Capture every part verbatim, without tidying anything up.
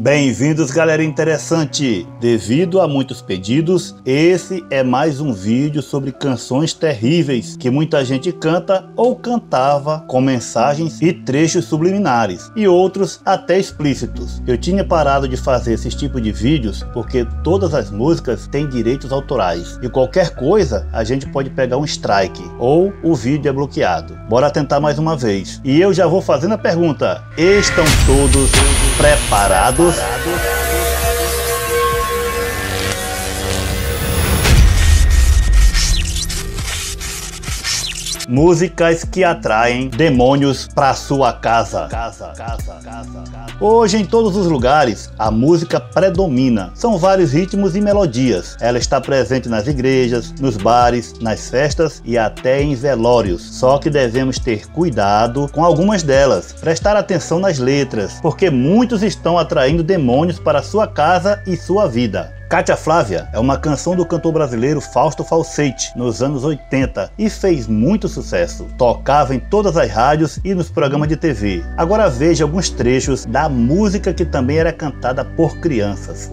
Bem-vindos, galera interessante! Devido a muitos pedidos, esse é mais um vídeo sobre canções terríveis que muita gente canta ou cantava com mensagens e trechos subliminares, e outros até explícitos. Eu tinha parado de fazer esse tipo de vídeos porque todas as músicas têm direitos autorais, e qualquer coisa a gente pode pegar um strike, ou o vídeo é bloqueado. Bora tentar mais uma vez. E eu já vou fazendo a pergunta: estão todos preparados? Músicas que atraem demônios para sua casa. Casa, casa, casa, casa. Hoje, em todos os lugares, a música predomina. São vários ritmos e melodias. Ela está presente nas igrejas, nos bares, nas festas e até em velórios. Só que devemos ter cuidado com algumas delas. Prestar atenção nas letras, porque muitos estão atraindo demônios para sua casa e sua vida. Cátia Flávia é uma canção do cantor brasileiro Fausto Falsetti nos anos oitenta e fez muito sucesso. Tocava em todas as rádios e nos programas de T V. Agora veja alguns trechos da música que também era cantada por crianças.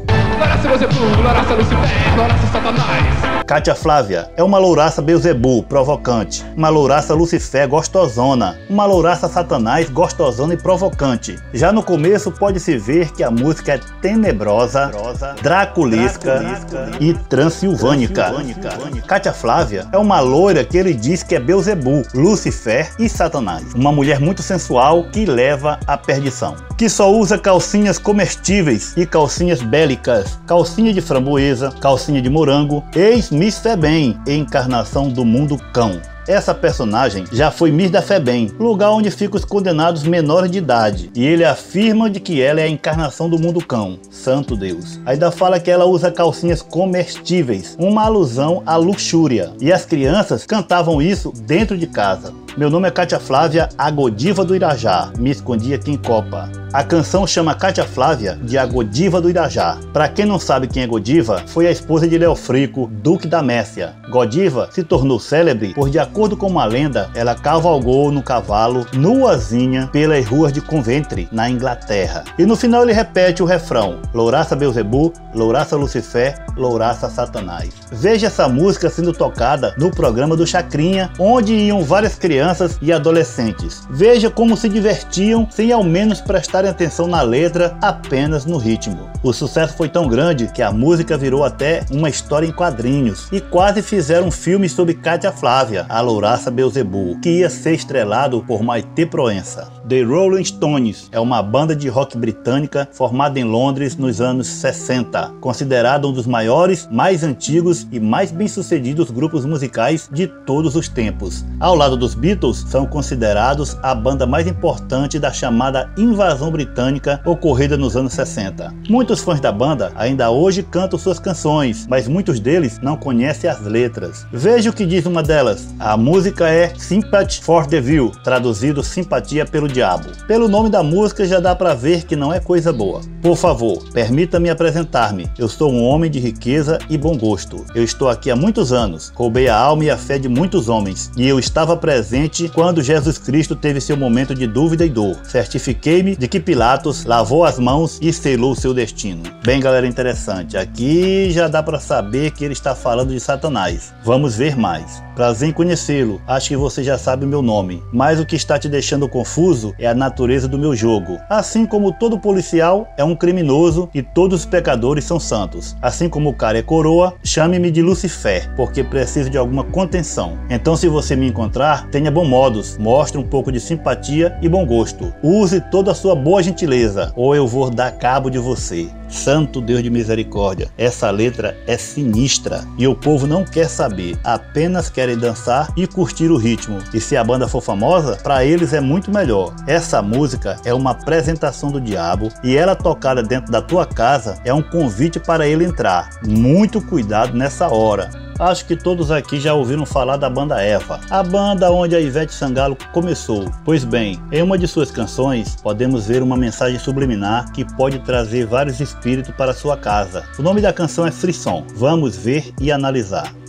Cátia Flávia é uma louraça Beelzebub provocante, uma louraça Lucifer gostosona, uma louraça Satanás gostosona e provocante. Já no começo pode-se ver que a música é tenebrosa, draculesca e transilvânica. Cátia Flávia é uma loira que ele diz que é Beelzebub, Lucifer e Satanás. Uma mulher muito sensual que leva à perdição. Que só usa calcinhas comestíveis e calcinhas bélicas, calcinha de framboesa, calcinha de morango, ex-Miss Febem, encarnação do mundo cão. Essa personagem já foi Miss da Febem, lugar onde ficam os condenados menores de idade, e ele afirma de que ela é a encarnação do mundo cão. Santo Deus. Ainda fala que ela usa calcinhas comestíveis, uma alusão à luxúria, e as crianças cantavam isso dentro de casa. Meu nome é Cátia Flávia, a Godiva do Irajá, me escondi aqui em Copa. A canção chama Cátia Flávia de a Godiva do Irajá. Para quem não sabe quem é Godiva, foi a esposa de Leofrico, duque da Mércia. Godiva se tornou célebre por, de acordo com uma lenda, ela cavalgou no cavalo nuazinha pelas ruas de Coventry, na Inglaterra. E no final ele repete o refrão: louraça Beelzebub, louraça Lucifer, louraça Satanás. Veja essa música sendo tocada no programa do Chacrinha, onde iam várias crianças e adolescentes. Veja como se divertiam sem ao menos prestarem atenção na letra, apenas no ritmo. O sucesso foi tão grande que a música virou até uma história em quadrinhos, e quase fizeram um filme sobre Cátia Flávia, a louraça Beelzebub, que ia ser estrelado por Maite Proença. The Rolling Stones é uma banda de rock britânica formada em Londres nos anos sessenta, considerada um dos maiores, mais antigos e mais bem-sucedidos grupos musicais de todos os tempos. Ao lado dos Beatles, são considerados a banda mais importante da chamada invasão britânica ocorrida nos anos sessenta. Muitos fãs da banda ainda hoje cantam suas canções, mas muitos deles não conhecem as letras. Veja o que diz uma delas. A música é Sympathy for the Devil, traduzido Simpatia pelo Diabo. Pelo nome da música já dá para ver que não é coisa boa. Por favor, permita-me apresentar-me. Eu sou um homem de riqueza e bom gosto. Eu estou aqui há muitos anos. Roubei a alma e a fé de muitos homens, e eu estava presente quando Jesus Cristo teve seu momento de dúvida e dor. Certifiquei-me de que Pilatos lavou as mãos e selou seu destino. Bem, galera interessante, aqui já dá para saber que ele está falando de Satanás. Vamos ver mais. Prazer em conhecê-lo, acho que você já sabe o meu nome, mas o que está te deixando confuso é a natureza do meu jogo. Assim como todo policial é um criminoso e todos os pecadores são santos. Assim como o cara é coroa, chame-me de Lucifer, porque preciso de alguma contenção. Então, se você me encontrar, tenha bom modos, mostre um pouco de simpatia e bom gosto. Use toda a sua boa gentileza, ou eu vou dar cabo de você. Santo Deus de misericórdia, essa letra é sinistra e o povo não quer saber, apenas querem dançar e curtir o ritmo. E se a banda for famosa, para eles é muito melhor. Essa música é uma apresentação do diabo e ela tocada dentro da tua casa é um convite para ele entrar. Muito cuidado nessa hora. Acho que todos aqui já ouviram falar da banda Eva, a banda onde a Ivete Sangalo começou. Pois bem, em uma de suas canções podemos ver uma mensagem subliminar que pode trazer vários espíritos para sua casa. O nome da canção é Frisson. Vamos ver e analisar.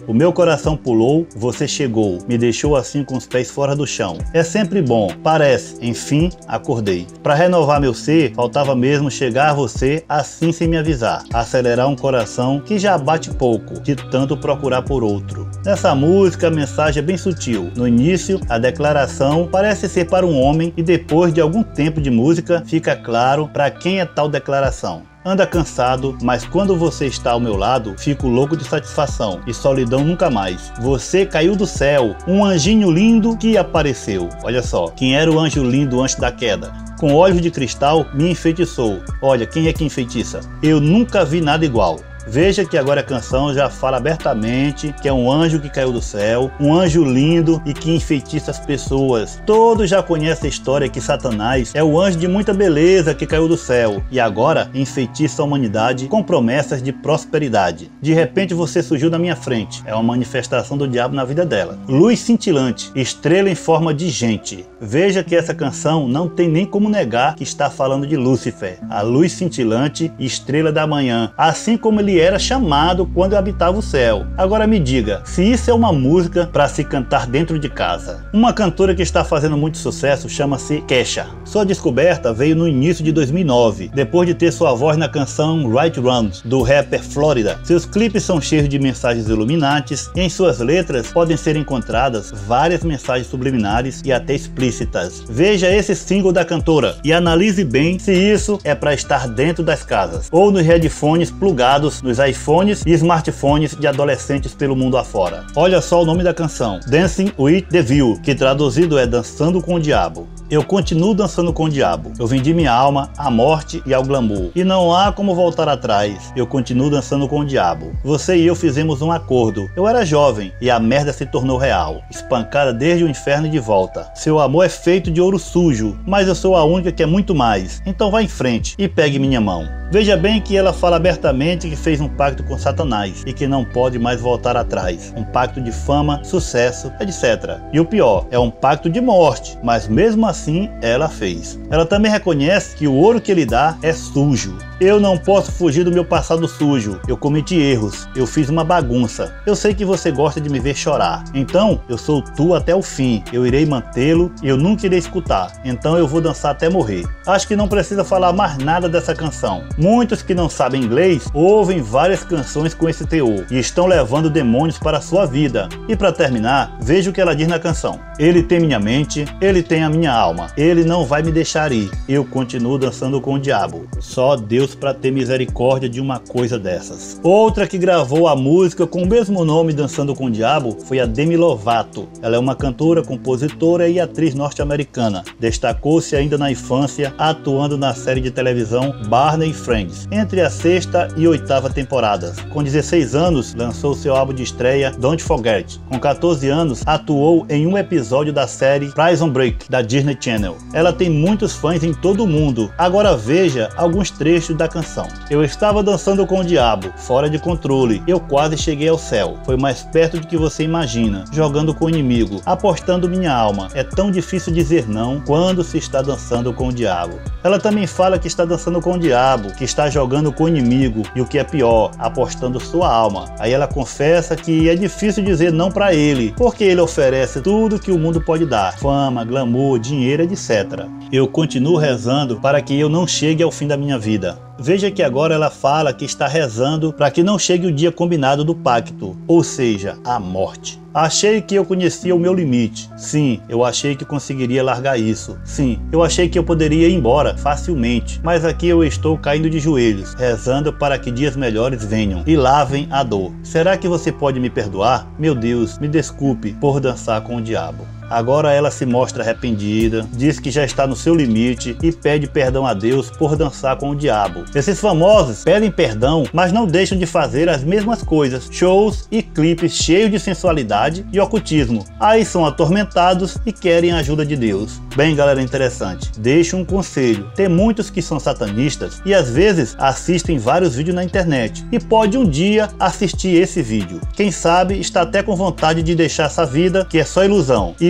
O meu coração pulou, você chegou, me deixou assim com os pés fora do chão. É sempre bom, parece, enfim, acordei. Para renovar meu ser, faltava mesmo chegar a você assim sem me avisar. Acelerar um coração que já bate pouco, de tanto procurar por outro. Nessa música a mensagem é bem sutil. No início, a declaração parece ser para um homem e depois de algum tempo de música, fica claro para quem é tal declaração. Anda cansado, mas quando você está ao meu lado, fico louco de satisfação e solidão nunca mais. Você caiu do céu, um anjinho lindo que apareceu. Olha só, quem era o anjo lindo antes da queda? Com olhos de cristal, me enfeitiçou. Olha, quem é que enfeitiça? Eu nunca vi nada igual. Veja que agora a canção já fala abertamente que é um anjo que caiu do céu, um anjo lindo e que enfeitiça as pessoas. Todos já conhecem a história que Satanás é o anjo de muita beleza que caiu do céu e agora enfeitiça a humanidade com promessas de prosperidade. De repente você surgiu na minha frente, é uma manifestação do diabo na vida dela. Luz cintilante, estrela em forma de gente. Veja que essa canção não tem nem como negar que está falando de Lúcifer, a luz cintilante, estrela da manhã, assim como ele era chamado quando habitava o céu. Agora me diga, se isso é uma música para se cantar dentro de casa. Uma cantora que está fazendo muito sucesso chama-se Kesha. Sua descoberta veio no início de dois mil e nove, depois de ter sua voz na canção Right Round, do rapper Florida. Seus clipes são cheios de mensagens iluminantes e em suas letras podem ser encontradas várias mensagens subliminares e até explícitas. Veja esse single da cantora e analise bem se isso é para estar dentro das casas ou nos headphones plugados nos iPhones e smartphones de adolescentes pelo mundo afora. Olha só o nome da canção, Dancing with the Devil, que traduzido é Dançando com o Diabo. Eu continuo dançando com o diabo. Eu vendi minha alma à morte e ao glamour. E não há como voltar atrás. Eu continuo dançando com o diabo. Você e eu fizemos um acordo. Eu era jovem e a merda se tornou real. Espancada desde o inferno e de volta. Seu amor é feito de ouro sujo, mas eu sou a única que é muito mais. Então vá em frente e pegue minha mão. Veja bem que ela fala abertamente que fez um pacto com Satanás e que não pode mais voltar atrás. Um pacto de fama, sucesso, etcétera. E o pior, é um pacto de morte, mas mesmo assim ela fez. Ela também reconhece que o ouro que ele dá é sujo. Eu não posso fugir do meu passado sujo. Eu cometi erros. Eu fiz uma bagunça. Eu sei que você gosta de me ver chorar. Então, eu sou tu até o fim. Eu irei mantê-lo e eu nunca irei escutar. Então eu vou dançar até morrer. Acho que não precisa falar mais nada dessa canção. Muitos que não sabem inglês ouvem várias canções com esse teor e estão levando demônios para a sua vida. E para terminar, veja o que ela diz na canção. Ele tem minha mente, ele tem a minha alma. Ele não vai me deixar ir. Eu continuo dançando com o diabo. Só Deus para ter misericórdia de uma coisa dessas. Outra que gravou a música com o mesmo nome, Dançando com o Diabo, foi a Demi Lovato. Ela é uma cantora, compositora e atriz norte-americana. Destacou-se ainda na infância, atuando na série de televisão Barney e Friends, entre a sexta e oitava temporadas. Com dezesseis anos, lançou seu álbum de estreia Don't Forget. Com quatorze anos, atuou em um episódio da série Prison Break, da Disney Channel. Ela tem muitos fãs em todo o mundo. Agora veja alguns trechos da canção. Eu estava dançando com o diabo, fora de controle. Eu quase cheguei ao céu. Foi mais perto do que você imagina. Jogando com o inimigo, apostando minha alma. É tão difícil dizer não quando se está dançando com o diabo. Ela também fala que está dançando com o diabo, que está jogando com o inimigo e o que é pior, apostando sua alma. Aí ela confessa que é difícil dizer não para ele, porque ele oferece tudo que o mundo pode dar: fama, glamour, dinheiro, etcétera. Eu continuo rezando para que eu não chegue ao fim da minha vida. Veja que agora ela fala que está rezando para que não chegue o dia combinado do pacto, ou seja, a morte. Achei que eu conhecia o meu limite. Sim, eu achei que conseguiria largar isso. Sim, eu achei que eu poderia ir embora facilmente. Mas aqui eu estou caindo de joelhos, rezando para que dias melhores venham e lavem a dor. Será que você pode me perdoar? Meu Deus, me desculpe por dançar com o diabo. Agora ela se mostra arrependida, diz que já está no seu limite e pede perdão a Deus por dançar com o diabo. Esses famosos pedem perdão, mas não deixam de fazer as mesmas coisas, shows e clipes cheios de sensualidade e ocultismo. Aí são atormentados e querem a ajuda de Deus. Bem, galera, interessante. Deixo um conselho. Tem muitos que são satanistas e às vezes assistem vários vídeos na internet e pode um dia assistir esse vídeo. Quem sabe está até com vontade de deixar essa vida que é só ilusão e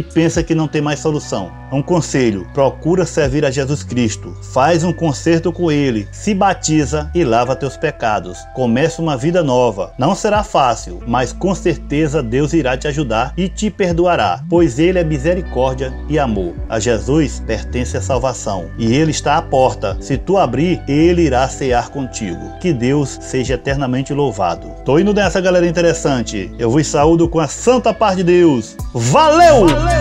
pensa que não tem mais solução. Um conselho: procura servir a Jesus Cristo, faz um concerto com Ele, se batiza e lava teus pecados. Começa uma vida nova. Não será fácil, mas com certeza Deus irá te ajudar e te perdoará, pois Ele é misericórdia e amor. A Jesus pertence a salvação e Ele está à porta. Se tu abrir, Ele irá cear contigo. Que Deus seja eternamente louvado. Tô indo nessa, galera interessante. Eu vos saúdo com a santa paz de Deus. Valeu! Valeu!